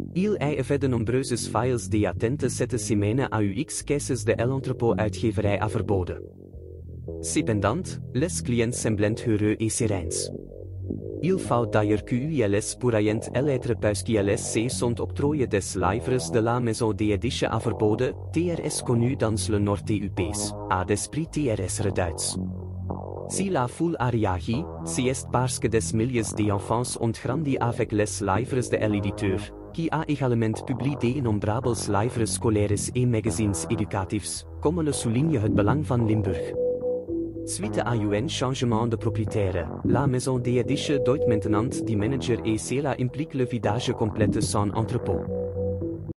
Il y avait de nombreuses files die attente cette semaine aux caisses de l'entrepôt uitgeverij a verboden. Cependant, les clients semblent heureux et sereins. Il faut d'ailleurs qu'ils pourraient l'être parce qu'ils se sont octroyés des livres de la maison d'édition a verboden, TRS connu dans le nord du pays, à d'esprit TRS reduits. Si la foule a réagi, c'est parce que des milliers d'enfants ont grandi avec les livres de l'éditeur, qui a également publié d'innombrables livres scolaires et magazines éducatifs, comme le souligne het Belang van Limburg. Suite à un changement de propriétaire, la maison d'édition doit maintenant die manager et cela implique le vidage complet de son entrepôt.